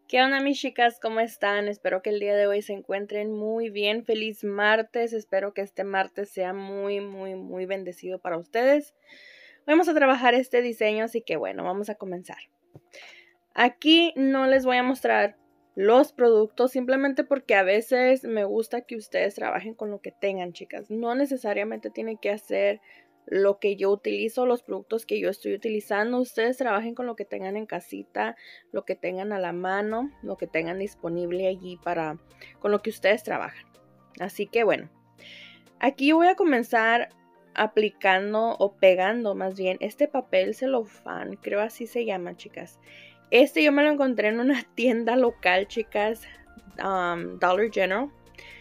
¿Qué onda mis chicas? ¿Cómo están? Espero que el día de hoy se encuentren muy bien. Feliz martes. Espero que este martes sea muy bendecido para ustedes. Vamos a trabajar este diseño, así que bueno, vamos a comenzar. Aquí no les voy a mostrar los productos simplemente porque a veces me gusta que ustedes trabajen con lo que tengan, chicas. No necesariamente tienen que hacer lo que yo utilizo, los productos que yo estoy utilizando. Ustedes trabajen con lo que tengan en casita, lo que tengan a la mano, lo que tengan disponible allí con lo que ustedes trabajan. Así que bueno, aquí yo voy a comenzar aplicando o pegando más bien este papel celofán, creo así se llama, chicas. Este yo me lo encontré en una tienda local, chicas, Dollar General.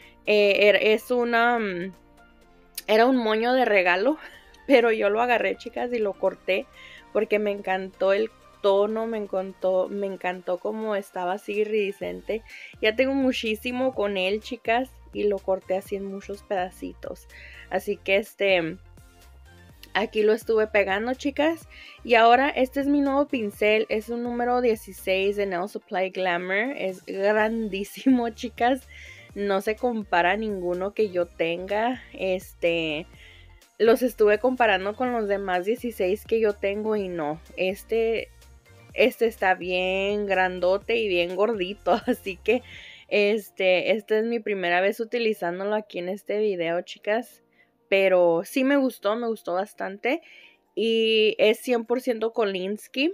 Era un moño de regalo, pero yo lo agarré, chicas, y lo corté porque me encantó el tono, me encantó cómo estaba así iridiscente. Ya tengo muchísimo con él, chicas, y lo corté así en muchos pedacitos. Así que aquí lo estuve pegando, chicas. Y ahora este es mi nuevo pincel. Es un número 16 de Nail Supply Glamour. Es grandísimo, chicas. No se compara a ninguno que yo tenga. Los estuve comparando con los demás 16 que yo tengo y no. Este está bien grandote y bien gordito. Así que esta es mi primera vez utilizándolo aquí en este video, chicas. Pero sí me gustó bastante. Y es 100% Kolinsky.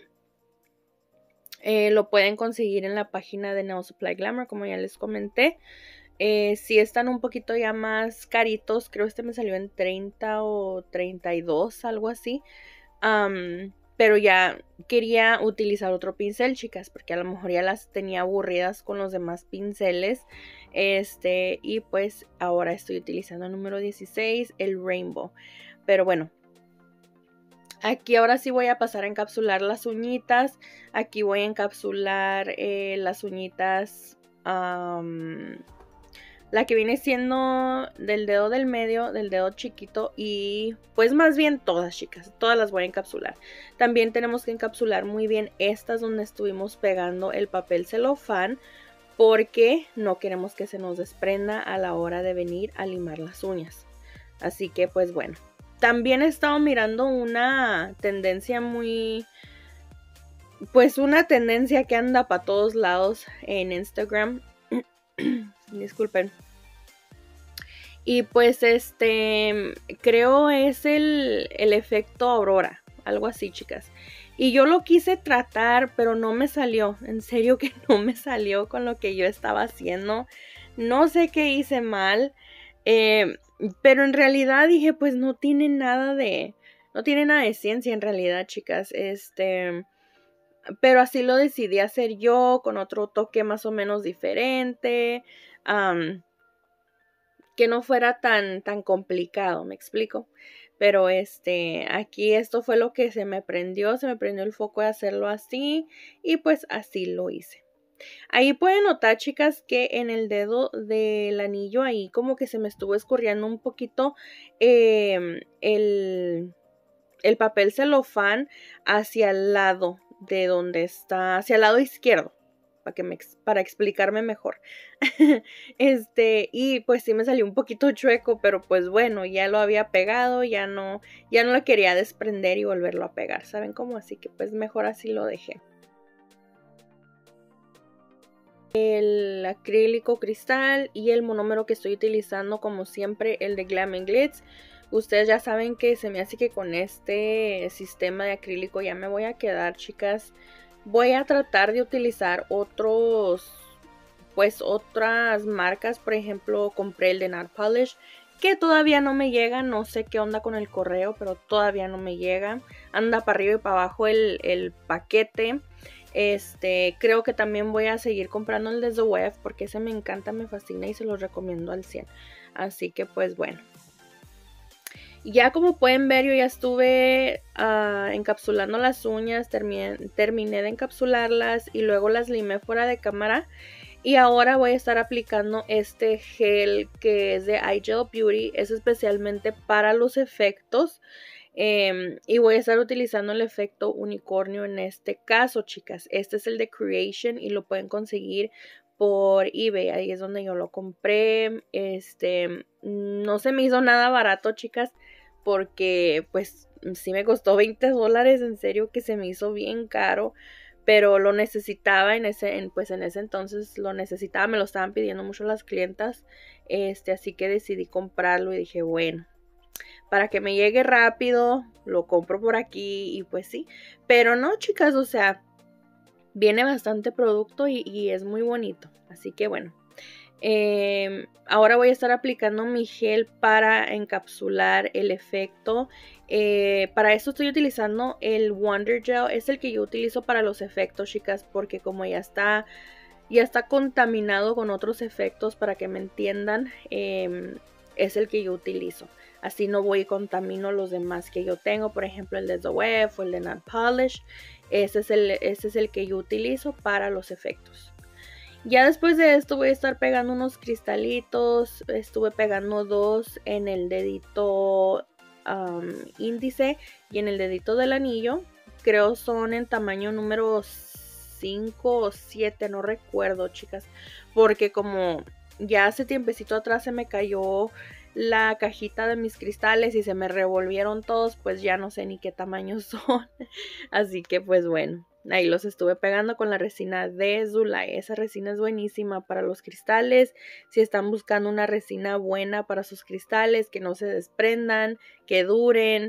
Lo pueden conseguir en la página de Nail Supply Glamour, como ya les comenté. Sí están un poquito ya más caritos. Creo me salió en 30 o 32, algo así. Pero ya quería utilizar otro pincel, chicas, porque a lo mejor ya las tenía aburridas con los demás pinceles. Y pues ahora estoy utilizando el número 16, el Rainbow. Pero bueno, aquí ahora sí voy a pasar a encapsular las uñitas. Aquí voy a encapsular las uñitas, la que viene siendo del dedo del medio, del dedo chiquito y pues más bien todas, chicas, todas las voy a encapsular. También tenemos que encapsular muy bien estas donde estuvimos pegando el papel celofán porque no queremos que se nos desprenda a la hora de venir a limar las uñas. Así que pues bueno, también he estado mirando una tendencia una tendencia que anda para todos lados en Instagram. Disculpen. Y pues creo es el efecto Aurora, algo así, chicas. Y yo lo quise tratar, pero no me salió. En serio que no me salió con lo que yo estaba haciendo. No sé qué hice mal. Pero en realidad dije, pues no tiene nada de ciencia en realidad, chicas. Pero así lo decidí hacer yo, con otro toque más o menos diferente. Que no fuera tan complicado, me explico. Pero aquí esto fue lo que se me prendió el foco de hacerlo así y pues así lo hice. Ahí pueden notar, chicas, que en el dedo del anillo ahí como que se me estuvo escurriendo un poquito el papel celofán hacia el lado de donde está, hacia el lado izquierdo. Para explicarme mejor. Y pues sí me salió un poquito chueco, pero pues bueno, ya lo había pegado, ya no lo quería desprender y volverlo a pegar, ¿saben cómo? Así que pues mejor así lo dejé. El acrílico cristal y el monómero que estoy utilizando, como siempre, el de Glam Glitz. Ustedes ya saben que se me hace que con este sistema de acrílico ya me voy a quedar, chicas. Voy a tratar de utilizar otras marcas. Por ejemplo, compré el de Nail Polish, que todavía no me llega. No sé qué onda con el correo, pero todavía no me llega. Anda para arriba y para abajo el paquete. Creo que también voy a seguir comprando el de The Web, porque ese me encanta, me fascina y se los recomiendo al 100. Así que pues bueno. Ya como pueden ver, yo ya estuve encapsulando las uñas, terminé de encapsularlas y luego las limé fuera de cámara. Y ahora voy a estar aplicando este gel que es de iGel Beauty, es especialmente para los efectos. Y voy a estar utilizando el efecto unicornio en este caso, chicas. Este es el de Creation y lo pueden conseguir por eBay. Ahí es donde yo lo compré. No se me hizo nada barato, chicas, porque pues sí me costó $20. En serio que se me hizo bien caro. Pero lo necesitaba pues en ese entonces lo necesitaba, me lo estaban pidiendo mucho las clientas. Así que decidí comprarlo y dije, bueno, para que me llegue rápido, lo compro por aquí y pues sí. Pero no, chicas, o sea, viene bastante producto y es muy bonito. Así que bueno. Ahora voy a estar aplicando mi gel para encapsular el efecto. Para eso estoy utilizando el Wonder Gel. Es el que yo utilizo para los efectos, chicas, porque como ya está contaminado con otros efectos, para que me entiendan, es el que yo utilizo. Así no voy y contamino los demás que yo tengo, por ejemplo el de The Web o el de Nail Polish. Ese es el que yo utilizo para los efectos. Ya después de esto voy a estar pegando unos cristalitos. Estuve pegando 2 en el dedito índice y en el dedito del anillo. Creo son en tamaño número 5 o 7, no recuerdo, chicas. Porque como ya hace tiempecito atrás se me cayó la cajita de mis cristales y se me revolvieron todos, pues ya no sé ni qué tamaño son. Así que pues bueno, ahí los estuve pegando con la resina de Zulay. Esa resina es buenísima para los cristales. Si están buscando una resina buena para sus cristales, que no se desprendan, que duren,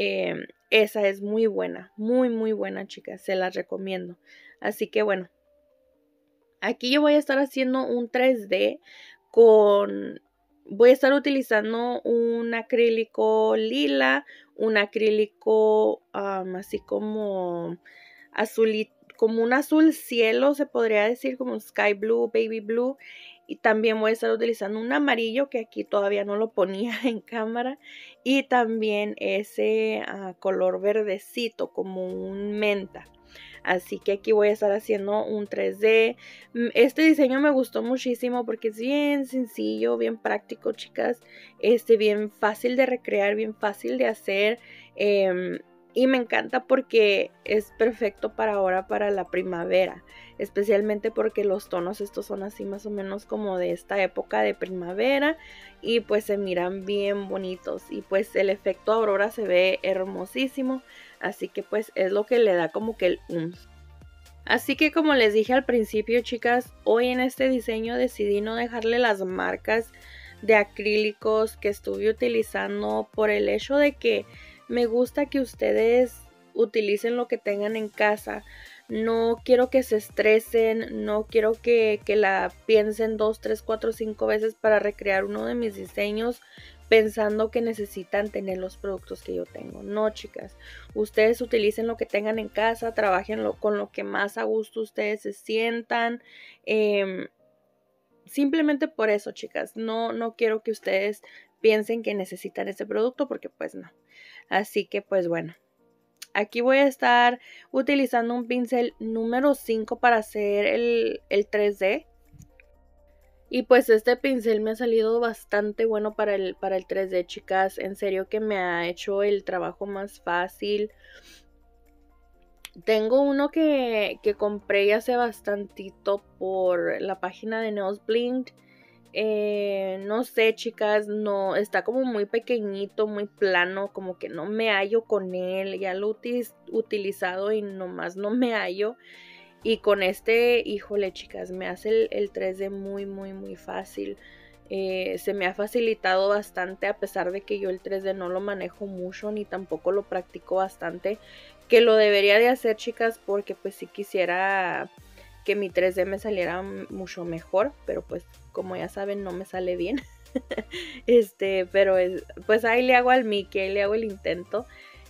esa es muy buena, muy buena, chicas. Se las recomiendo. Así que bueno, aquí yo voy a estar haciendo un 3D con... Voy a estar utilizando un acrílico lila, un acrílico así como azul, como un azul cielo, se podría decir, como sky blue, baby blue. Y también voy a estar utilizando un amarillo que aquí todavía no lo ponía en cámara. Y también ese color verdecito, como un menta. Así que aquí voy a estar haciendo un 3D. Este diseño me gustó muchísimo porque es bien sencillo, bien práctico, chicas. Bien fácil de recrear, bien fácil de hacer. Y me encanta porque es perfecto para ahora, para la primavera. Especialmente porque los tonos estos son así más o menos como de esta época de primavera. Y pues se miran bien bonitos. Y pues el efecto aurora se ve hermosísimo. Así que pues es lo que le da como que el Así que como les dije al principio, chicas, hoy en este diseño decidí no dejarle las marcas de acrílicos que estuve utilizando por el hecho de que me gusta que ustedes utilicen lo que tengan en casa. No quiero que se estresen, no quiero que la piensen 2, 3, 4, 5 veces para recrear uno de mis diseños pensando que necesitan tener los productos que yo tengo. No, chicas, ustedes utilicen lo que tengan en casa, trabajen con lo que más a gusto ustedes se sientan. Simplemente por eso, chicas, no quiero que ustedes piensen que necesitan ese producto porque pues no. Así que pues bueno. Aquí voy a estar utilizando un pincel número 5 para hacer el 3D. Y pues este pincel me ha salido bastante bueno para el 3D, chicas. En serio que me ha hecho el trabajo más fácil. Tengo uno que compré ya hace bastantito por la página de Nails Blinked. No sé, chicas, no, está como muy pequeñito, muy plano, como que no me hallo con él. Ya lo he utilizado y nomás no me hallo. Y con este, híjole, chicas, me hace el 3D muy fácil. Se me ha facilitado bastante a pesar de que yo el 3D no lo manejo mucho ni tampoco lo practico bastante. Que lo debería de hacer, chicas, porque pues si quisiera que mi 3D me saliera mucho mejor. Pero pues como ya saben no me sale bien. Pero pues ahí le hago al Mickey, ahí le hago el intento.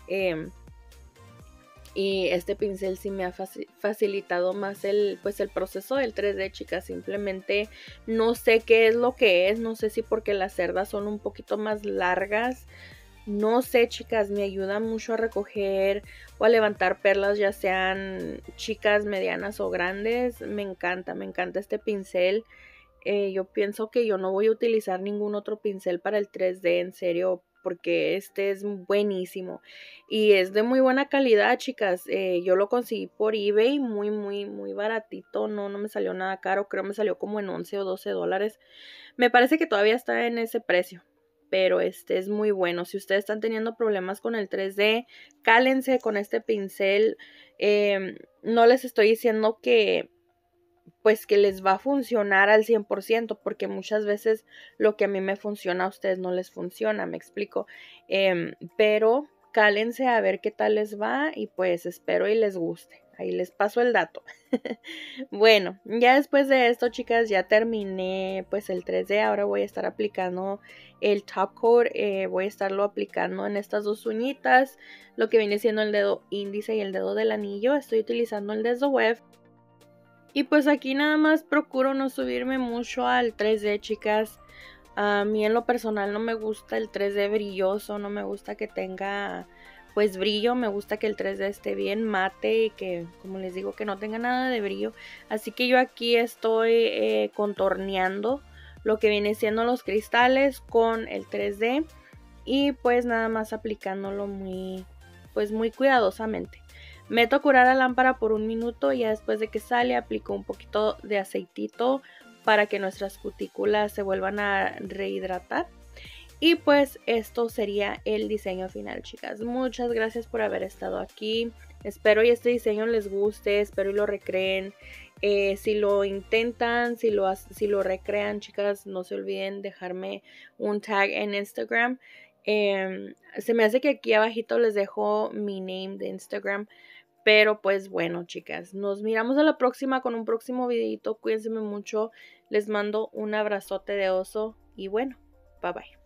Y este pincel sí me ha facilitado más el proceso del 3D, chicas. Simplemente no sé qué es lo que es. No sé si porque las cerdas son un poquito más largas. No sé, chicas, me ayuda mucho a recoger o a levantar perlas, ya sean chicas, medianas o grandes. Me encanta este pincel. Yo pienso que yo no voy a utilizar ningún otro pincel para el 3D, en serio, porque este es buenísimo y es de muy buena calidad, chicas. Yo lo conseguí por eBay, muy baratito, no me salió nada caro, creo me salió como en 11 o 12 dólares. Me parece que todavía está en ese precio, pero este es muy bueno. Si ustedes están teniendo problemas con el 3D, cálense con este pincel. No les estoy diciendo que pues que les va a funcionar al 100%, porque muchas veces lo que a mí me funciona a ustedes no les funciona, me explico. Pero cálense a ver qué tal les va y pues espero y les guste. Ahí les paso el dato. Bueno, ya después de esto, chicas, ya terminé pues el 3D. Ahora voy a estar aplicando el top coat. Voy a estarlo aplicando en estas dos uñitas, lo que viene siendo el dedo índice y el dedo del anillo. Estoy utilizando el dedo web. Y pues aquí nada más procuro no subirme mucho al 3D, chicas. A mí en lo personal no me gusta el 3D brilloso, no me gusta que tenga pues brillo, me gusta que el 3D esté bien mate y que, como les digo, que no tenga nada de brillo. Así que yo aquí estoy contorneando lo que viene siendo los cristales con el 3D y pues nada más aplicándolo pues muy cuidadosamente. Meto a curar la lámpara por 1 minuto y ya después de que sale aplico un poquito de aceitito para que nuestras cutículas se vuelvan a rehidratar. Y pues esto sería el diseño final, chicas. Muchas gracias por haber estado aquí. Espero y este diseño les guste, espero y lo recreen. Si lo intentan, si lo recrean, chicas, no se olviden dejarme un tag en Instagram. Se me hace que aquí abajito les dejo mi name de Instagram. Pero pues bueno, chicas, nos miramos a la próxima con un próximo videito. Cuídense mucho. Les mando un abrazote de oso y bueno, bye bye.